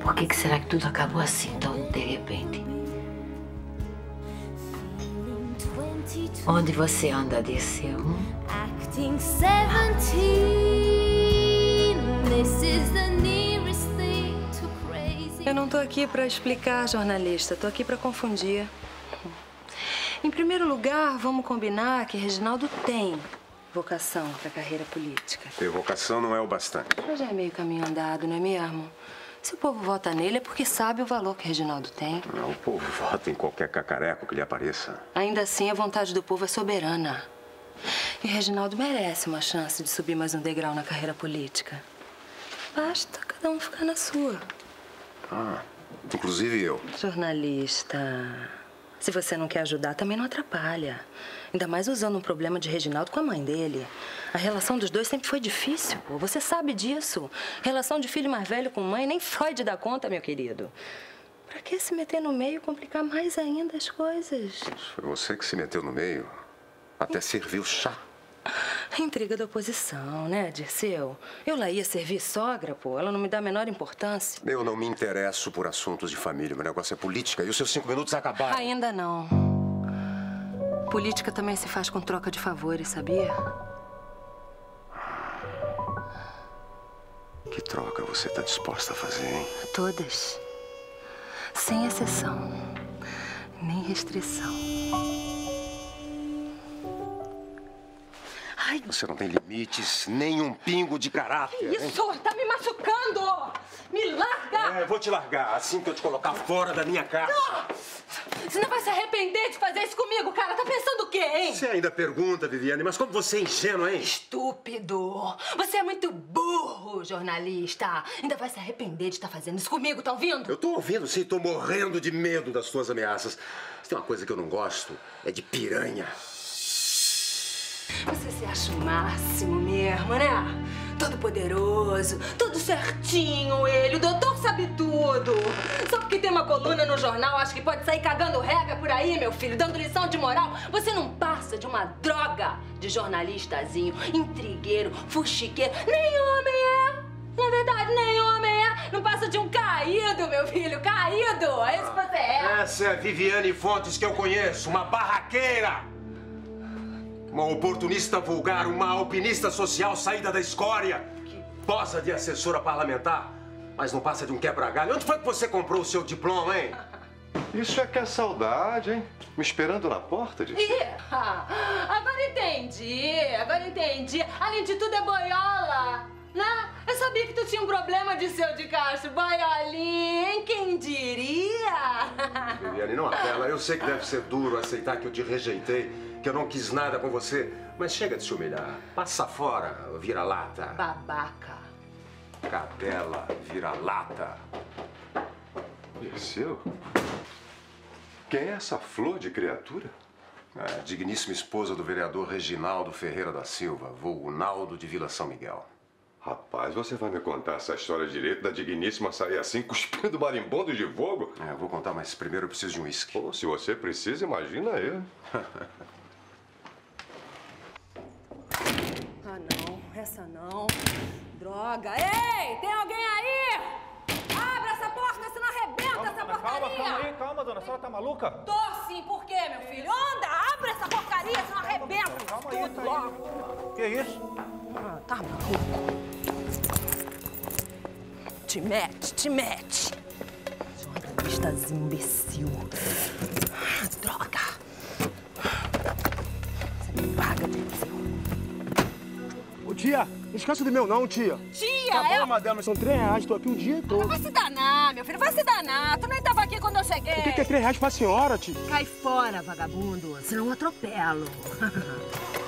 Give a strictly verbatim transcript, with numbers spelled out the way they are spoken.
Por que que será que tudo acabou assim, tão de repente? Onde você anda, Dirceu? Hum? Acting seventeen, this is the nearest thing to crazy. Eu não tô aqui pra explicar, jornalista. Tô aqui pra confundir. Em primeiro lugar, vamos combinar que Reginaldo tem vocação pra carreira política. Ter vocação não é o bastante. Mas já é meio caminho andado, não é mesmo? Se o povo vota nele é porque sabe o valor que Reginaldo tem. Não, o povo vota em qualquer cacareco que lhe apareça. Ainda assim, a vontade do povo é soberana. E Reginaldo merece uma chance de subir mais um degrau na carreira política. Basta cada um ficar na sua. Ah, inclusive eu. Jornalista, se você não quer ajudar, também não atrapalha. Ainda mais usando um problema de Reginaldo com a mãe dele. A relação dos dois sempre foi difícil, pô. Você sabe disso. Relação de filho mais velho com mãe, nem Freud dá conta, meu querido. Pra que se meter no meio e complicar mais ainda as coisas? Foi você que se meteu no meio. Até serviu chá. A intriga da oposição, né, Dirceu? Eu lá ia servir sogra, pô. Ela não me dá a menor importância. Eu não me interesso por assuntos de família. Meu negócio é política e os seus cinco minutos acabaram. Ainda não. Política também se faz com troca de favores, sabia? Que troca você tá disposta a fazer, hein? Todas. Sem exceção. Nem restrição. Ai, você não tem limites, nem um pingo de caráter. Que isso? Hein? Tá me machucando! Me larga! É, eu vou te largar assim que eu te colocar fora da minha casa. Não! Você não vai se arrepender de fazer isso comigo, cara? Tá pensando o quê, hein? Você ainda pergunta, Viviane, mas como você é ingênua, hein? Estúpido! Você é muito burro, jornalista. Ainda vai se arrepender de estar fazendo isso comigo, tá ouvindo? Eu tô ouvindo, sim. Tô morrendo de medo das suas ameaças. Se tem uma coisa que eu não gosto, é de piranha. Você se acha o máximo mesmo, né? Todo poderoso, tudo certinho ele, o doutor sabe tudo. Só porque tem uma coluna no jornal, acha que pode sair cagando regra por aí, meu filho, dando lição de moral. Você não passa de uma droga de jornalistazinho, intrigueiro, fuxiqueiro. Nem homem é. Na verdade, nem homem é. Não passa de um caído, meu filho, caído. É isso que você é. Essa é a Viviane Fontes que eu conheço, uma barraqueira. Uma oportunista vulgar, uma alpinista social saída da escória, que posa de assessora parlamentar, mas não passa de um quebra-galho. Onde foi que você comprou o seu diploma, hein? Isso é que é saudade, hein? Me esperando na porta, disse. Ih, agora entendi, agora entendi. Além de tudo é boiola, né? Eu sabia que tu tinha um problema, Dirceu de Castro. Boiolinha, hein? Quem diria? Viviane, não apela. Eu sei que deve ser duro aceitar que eu te rejeitei, que eu não quis nada com você, mas chega de se humilhar. Passa fora, vira-lata. Babaca. Cadela, vira-lata. Dirceu? Quem é essa flor de criatura? É, a digníssima esposa do vereador Reginaldo Ferreira da Silva, vulgo Naldo de Vila São Miguel. Rapaz, você vai me contar essa história direito da digníssima sair assim, cuspindo marimbondo de fogo? É, eu vou contar, mas primeiro eu preciso de um uísque. Oh, se você precisa, imagina eu. Ah, não. Essa não. Droga. Ei, tem alguém aí? Abre essa porta, senão arrebenta calma, essa dona, porcaria. Calma, calma aí, calma, dona. A senhora tá maluca? Tô sim. Por quê, meu filho? Anda, abre essa porcaria, senão arrebenta calma tudo aí, tá logo. Que isso? Ah, tá maluco. Te mete, te mete. Jornalistazinho imbecil. Ah, droga. Você me paga, Dirceu. Ô, tia, não esquece do meu não, tia. Tia, Tá bom, eu... madame, são três reais, tô aqui o dia todo. Vai se danar, meu filho, vai se danar. Tu nem tava aqui quando eu cheguei. O que, que é três reais pra senhora, tia? Cai fora, vagabundo, senão eu atropelo.